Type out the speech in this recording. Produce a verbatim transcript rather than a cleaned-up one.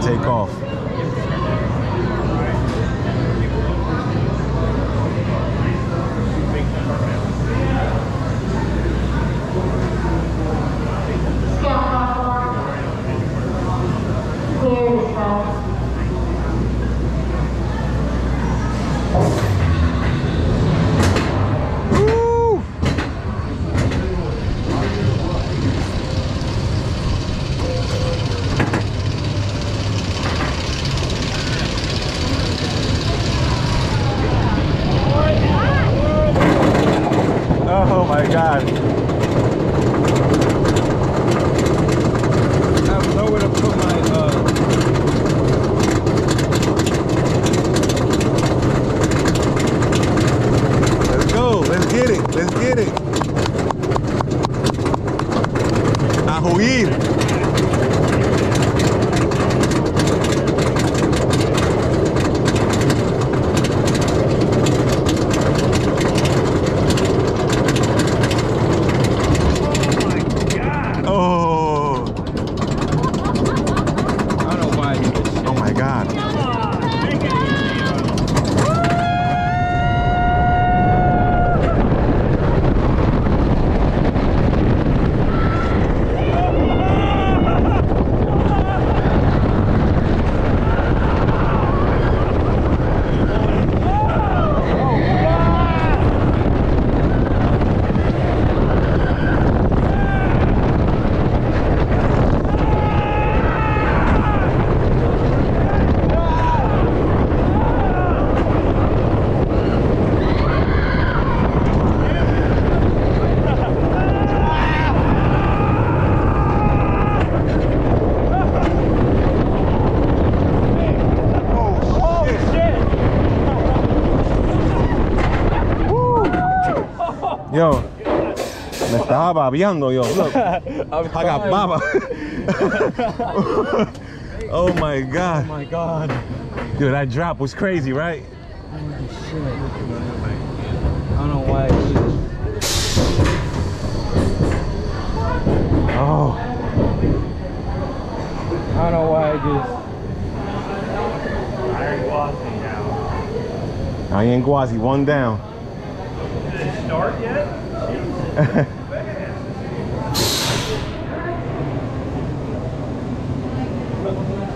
take off. Oh my God. I have nowhere to put my, uh... Let's go. Let's get it. Let's get it. A huir. Yo, me estaba babeando, yo. Look, I got baba. Oh my God. Oh my God. Dude, that drop was crazy, right? Holy shit. I don't know why I did this. Oh. I don't know why I did this. I in Gwazi now. I in Gwazi, one down. Did it start yet? Jesus. Man.